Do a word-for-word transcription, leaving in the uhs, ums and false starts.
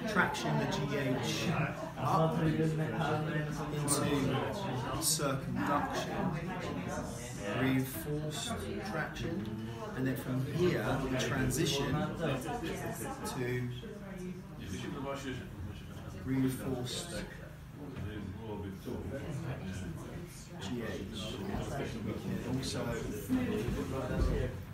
traction the G H up into circumduction, reinforced traction, and then from here we transition to reinforced G H. We can also